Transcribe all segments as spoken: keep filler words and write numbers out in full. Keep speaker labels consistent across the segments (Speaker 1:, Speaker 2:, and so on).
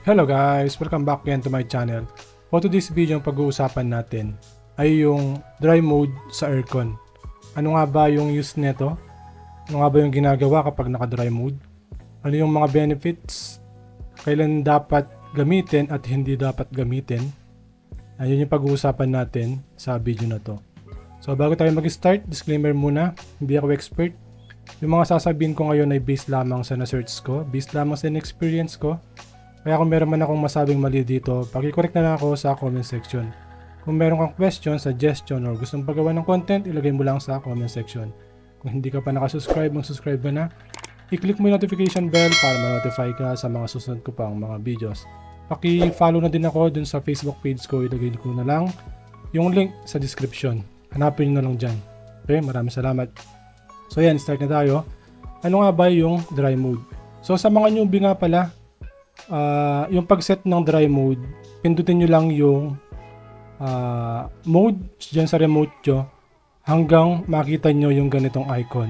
Speaker 1: Hello guys! Welcome back again to my channel. For today's video, ang pag-uusapan natin ay yung dry mode sa aircon. Ano nga ba yung use nito? Ano nga ba yung ginagawa kapag naka-dry mode? Ano yung mga benefits? Kailan dapat gamitin at hindi dapat gamitin? Ayun yung pag-uusapan natin sa video na to. So bago tayo mag-start, disclaimer muna, hindi ako expert. Yung mga sasabihin ko ngayon ay based lamang sa na-search ko, based lamang sa na-experience ko. Kaya kung meron man akong masabing mali dito, paki-correct na lang ako sa comment section. Kung meron kang question, suggestion, or gustong pagawa ng content, ilagay mo lang sa comment section. Kung hindi ka pa nakasubscribe, mag-subscribe ka na. I-click mo yung notification bell para ma-notify ka sa mga susunod ko pang mga videos. Paki-follow na din ako dun sa Facebook page ko, ilagay ko na lang yung link sa description. Hanapin nyo na lang dyan. Okay, maraming salamat. So yan, start na tayo. Ano nga ba yung dry mode? So sa mga newbie nga pala, Uh, yung pag-set ng dry mode, pindutin nyo lang yung uh, mode dyan sa remote nyo hanggang makita nyo yung ganitong icon,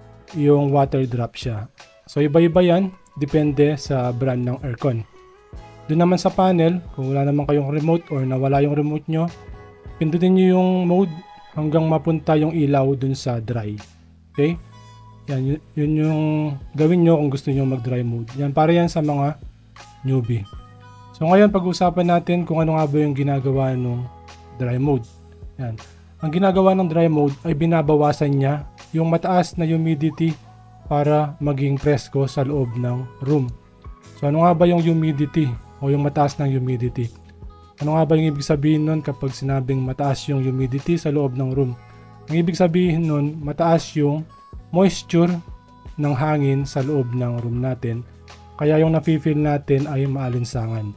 Speaker 1: yung water drop siya. So iba-iba yan, depende sa brand ng aircon. Doon naman sa panel, kung wala naman kayong remote or nawala yung remote nyo, pindutin nyo yung mode hanggang mapunta yung ilaw dun sa dry. Okay? Yan, yun, yun yung gawin nyo kung gusto nyo mag-dry mode. Yan, para yan sa mga newbie. So ngayon pag-usapan natin kung ano nga ba yung ginagawa ng dry mode. Yan. Ang ginagawa ng dry mode ay binabawasan niya yung mataas na humidity para maging presko sa loob ng room. So ano nga ba yung humidity o yung mataas ng humidity? Ano nga ba yung ibig sabihin nun kapag sinabing mataas yung humidity sa loob ng room? Ang ibig sabihin nun, mataas yung moisture ng hangin sa loob ng room natin. Kaya yung nafe-feel natin ay maalinsangan.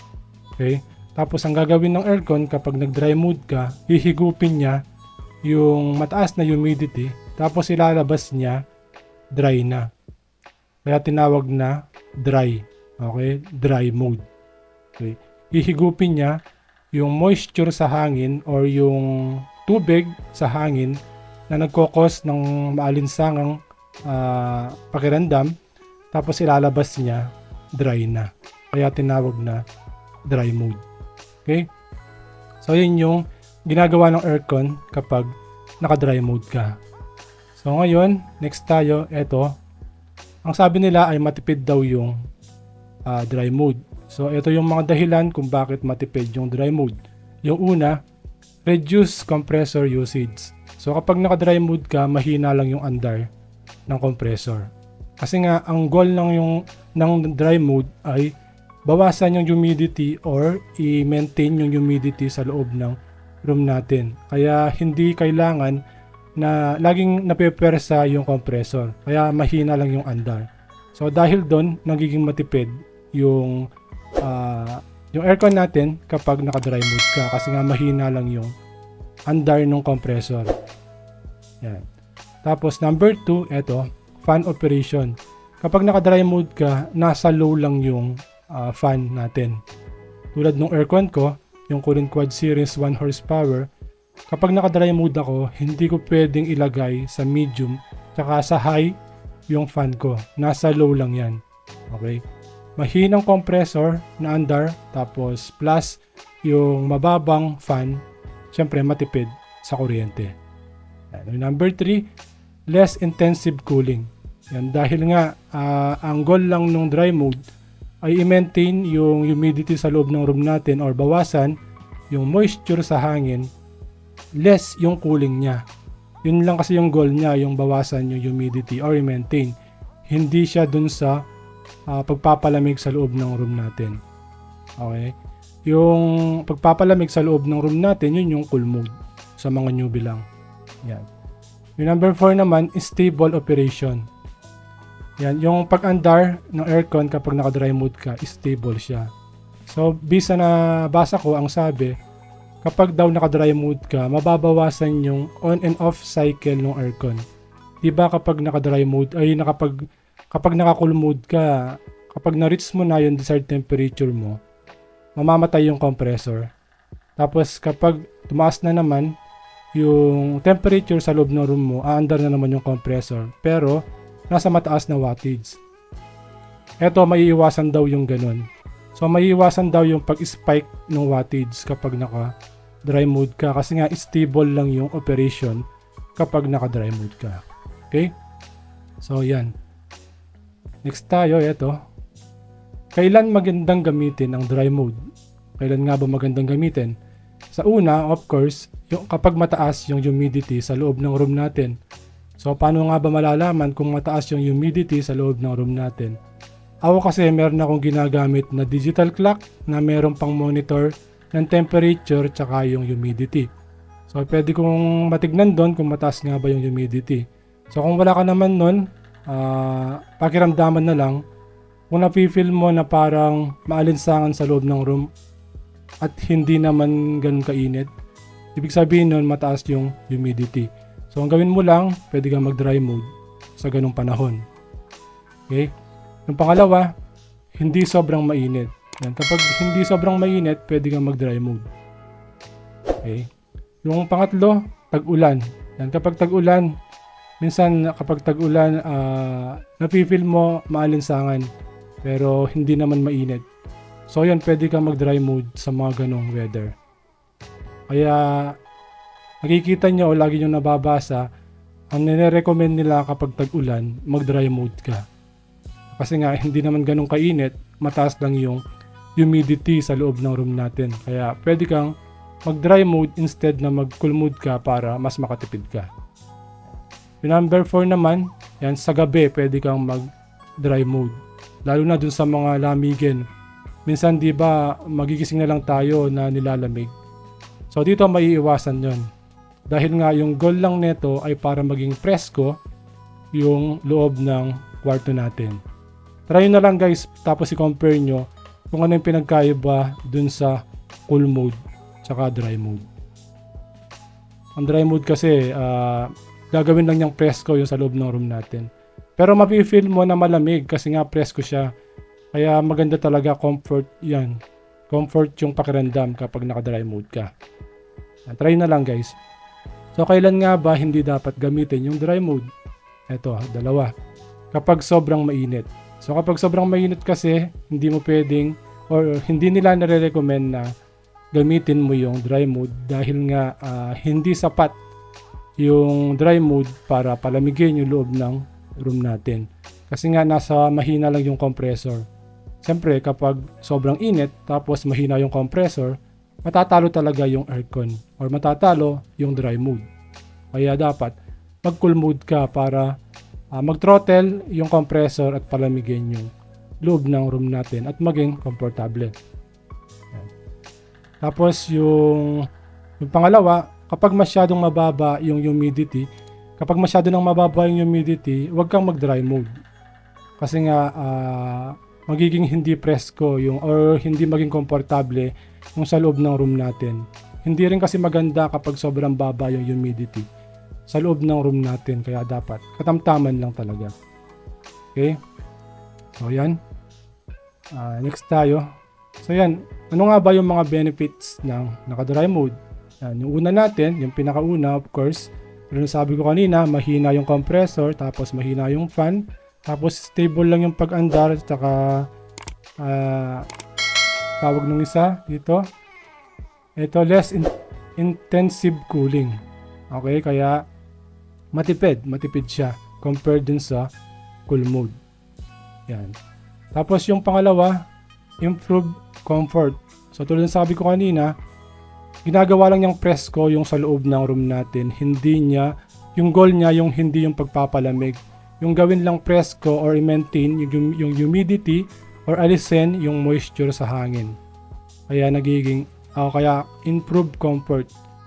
Speaker 1: Okay? Tapos ang gagawin ng aircon kapag nag-dry mode ka, hihigupin niya yung mataas na humidity, tapos ilalabas niya dry na. Kaya tinawag na dry. Okay? Dry mode. Okay? Hihigupin niya yung moisture sa hangin or yung tubig sa hangin na nagkokos ng maalinsangang uh, pakiramdam. Tapos ilalabas niya, dry na. Kaya tinawag na dry mode. Okay? So yun yung ginagawa ng aircon kapag naka-dry mode ka. So ngayon, next tayo, eto. Ang sabi nila ay matipid daw yung uh, dry mode. So ito yung mga dahilan kung bakit matipid yung dry mode. Yung una, reduce compressor usage. So kapag naka-dry mode ka, mahina lang yung andar ng compressor. Kasi nga ang goal ng yung ng dry mode ay bawasan yung humidity or i-maintain yung humidity sa loob ng room natin. Kaya hindi kailangan na laging napepersa yung compressor. Kaya mahina lang yung andar. So dahil doon nagiging matipid yung uh, yung aircon natin kapag naka-dry mode ka kasi nga mahina lang yung andar ng compressor. Yan. Tapos number two, eto, fan operation. Kapag naka-dry mode ka, nasa low lang yung uh, fan natin. Tulad ng aircon ko, yung Cooling Quad Series one horsepower, kapag naka-dry mode ako, hindi ko pwedeng ilagay sa medium tsaka sa high yung fan ko. Nasa low lang yan. Okay? Mahinang compressor na andar, tapos plus yung mababang fan, syempre matipid sa kuryente. And number three, less intensive cooling. Yan, dahil nga uh, ang goal lang ng dry mode ay i-maintain yung humidity sa loob ng room natin or bawasan yung moisture sa hangin, less yung cooling niya. Yun lang kasi yung goal niya, yung bawasan yung humidity or i-maintain. Hindi siya dun sa uh, pagpapalamig sa loob ng room natin. Okay? Yung pagpapalamig sa loob ng room natin, yun yung cool mode sa mga newbie lang. Yan. Yung number four naman is stable operation. Yan, yung pag-andar ng aircon kapag naka-dry mode ka, stable siya. So, bisa na basa ko ang sabi, kapag daw naka-dry mode ka, mababawasan yung on and off cycle ng aircon. Diba kapag naka-dry mode, ay nakapag, kapag naka-cool mode ka, kapag na-reach mo na yung desired temperature mo, mamamatay yung compressor. Tapos kapag tumaas na naman, yung temperature sa loob ng room mo, aandar na naman yung compressor. Pero, nasa mataas na wattage. Eto, maiiwasan daw yung ganun. So maiiwasan daw yung pag-spike ng wattage kapag naka dry mode ka kasi nga stable lang yung operation kapag naka dry mode ka. Okay? So yan. Next tayo, ito. Kailan magandang gamitin ang dry mode? Kailan nga ba magandang gamitin? Sa una, of course, yung kapag mataas yung humidity sa loob ng room natin. So paano nga ba malalaman kung mataas yung humidity sa loob ng room natin? Ako kasi meron akong ginagamit na digital clock na meron pang monitor ng temperature tsaka yung humidity. So pwede kong matignan doon kung mataas nga ba yung humidity. So kung wala ka naman nun, uh, pakiramdaman na lang kung napifeel mo na parang maalinsangan sa loob ng room at hindi naman ganun kainit, ibig sabihin nun mataas yung humidity. So ang gawin mo lang, pwede kang mag dry mode sa ganung panahon. Okay? Yung pangalawa, hindi sobrang mainit. Yan. Kapag hindi sobrang mainit, pwede kang mag dry mode. Okay? Yung pangatlo, tag-ulan. Yan. Kapag tag-ulan, minsan kapag tag-ulan, uh, napifeel mo maalinsangan pero hindi naman mainit. So yan, pwede kang mag dry mode sa mga ganong weather. Kaya nakikita nyo o lagi nyo nababasa, ang nire-recommend nila kapag tag-ulan, mag dry mode ka. Kasi nga hindi naman ganong kainit, mataas lang yung humidity sa loob ng room natin. Kaya pwede kang mag dry mode instead na mag cool mode ka para mas makatipid ka. Yung number four naman, yan sa gabi pwede kang mag dry mode. Lalo na dun sa mga lamigin. Minsan di ba magigising na lang tayo na nilalamig. So dito maiiwasan yon. Dahil nga yung goal lang nito ay para maging presko yung loob ng kwarto natin. Try na lang guys, tapos i-compare nyo kung ano yung pinagkaiba dun sa cool mode tsaka dry mode. Ang dry mode kasi uh, gagawin lang niyang presko yung sa loob ng room natin. Pero mapifeel mo na malamig kasi nga presko siya. Kaya maganda talaga, comfort yan. Comfort yung pakiramdam kapag naka dry mode ka. Try na lang guys. So kailan nga ba hindi dapat gamitin yung dry mode? Ito, dalawa. Kapag sobrang mainit. So kapag sobrang mainit kasi, hindi mo pwedeng or hindi nila nare-recommend na gamitin mo yung dry mode dahil nga uh, hindi sapat yung dry mode para palamigin yung loob ng room natin. Kasi nga nasa mahina lang yung compressor. Siyempre kapag sobrang init tapos mahina yung compressor, matatalo talaga yung aircon or matatalo yung dry mode. Kaya dapat mag cool mode ka para Uh, mag-throttle yung compressor at palamigin yung loob ng room natin at maging komportable. Yan. Tapos yung, yung pangalawa, kapag masyadong mababa yung humidity, kapag masyado nang mababa yung humidity, huwag kang mag-dry mode. Kasi nga uh, magiging hindi presko yung or hindi maging komportable yung sa loob ng room natin. Hindi rin kasi maganda kapag sobrang baba yung humidity sa loob ng room natin, kaya dapat katamtaman lang talaga. Okay? So yan. Uh, next tayo. So yan, ano nga ba yung mga benefits ng naka-dry mode? Yan, yung una natin, yung pinakauna of course, pero sabi ko kanina, mahina yung compressor, tapos mahina yung fan, tapos stable lang yung pag-andar, saka uh, tawag nung isa dito. Ito, less in intensive cooling. Okay, kaya matipid, matipid siya compared dun sa cool mode. Yan. Tapos yung pangalawa, improve comfort. So tulad ng sabi ko kanina, ginagawa lang niyang presko yung sa loob ng room natin. Hindi niya, yung goal niya yung hindi yung pagpapalamig. Yung gawin lang presko or i-maintain yung, yung humidity or alisin yung moisture sa hangin. Kaya nagiging, uh, kaya improve comfort.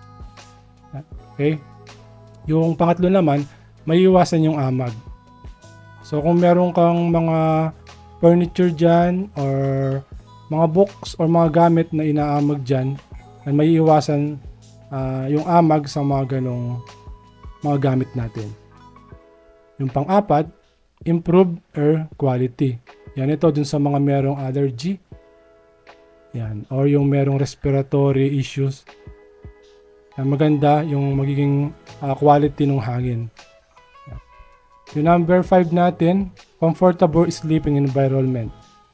Speaker 1: Okay? Yung pangatlo naman, may iwasan yung amag. So kung meron kang mga furniture dyan or mga books or mga gamit na inaamag dyan, may iwasan uh, yung amag sa mga ganong mga gamit natin. Yung pang-apat, improve air quality. Yan, ito dun sa mga merong allergy. Yan, or yung merong respiratory issues. Yan, maganda yung magiging uh, quality ng hangin. Yan. Yung number five natin, comfortable sleeping environment.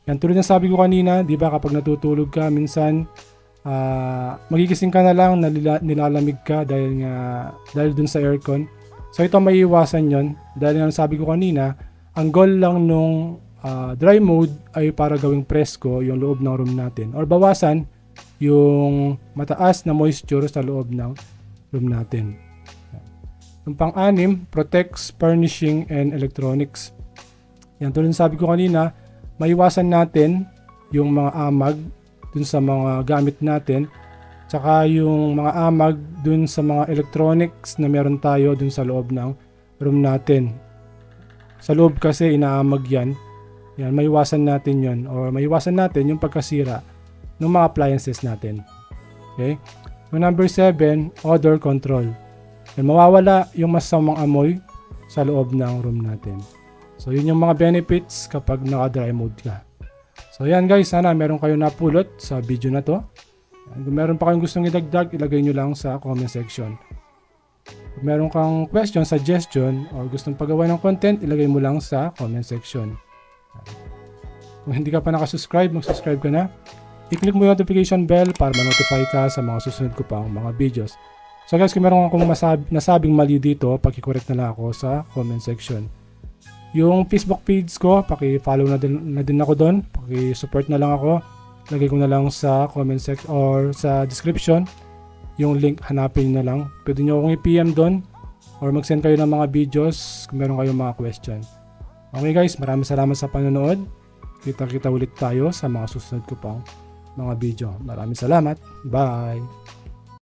Speaker 1: Yan, tulad ng sabi ko kanina, di ba kapag natutulog ka, minsan uh, magigising ka na lang, nalila, nilalamig ka dahil nga dahil dun sa aircon. So ito may iwasan yon dahil nga sabi ko kanina, ang goal lang nung uh, dry mode ay para gawing presko yung loob ng room natin or bawasan yung mataas na moisture sa loob ng room natin. Yung pang-anim, protects furnishing and electronics. Yan, tulad ng sabi ko kanina, maiwasan natin yung mga amag dun sa mga gamit natin, tsaka yung mga amag dun sa mga electronics na meron tayo dun sa loob ng room natin. Sa loob kasi inaamag yan. Yan, maiwasan natin yon or maiwasan natin yung pagkasira ng mga appliances natin. Okay? Yung number seven, odor control. Yan, mawawala yung masamang amoy sa loob ng room natin. So yun yung mga benefits kapag naka-dry mode ka. So yan guys, sana meron kayo napulot sa video na to. Yan, kung meron pa kayong gustong idagdag, ilagay nyo lang sa comment section. Kung meron kang question, suggestion, or gustong pagawa ng content, ilagay mo lang sa comment section. Kung hindi ka pa nakasubscribe, mag-subscribe ka na. I-click mo yung notification bell para ma-notify ka sa mga susunod ko pang mga videos. So guys, kung meron akong masab nasabing mali dito, paki-correct na lang ako sa comment section. Yung Facebook page ko, paki-follow na din, na din ako doon. Paki-support na lang ako. Lagay ko na lang sa comment section or sa description. Yung link, hanapin na lang. Pwede nyo akong i-P M doon or mag-send kayo ng mga videos kung meron kayong mga question. Okay guys, maraming salamat sa panonood. Kita-kita ulit tayo sa mga susunod ko pang mga video. Maraming salamat. Bye!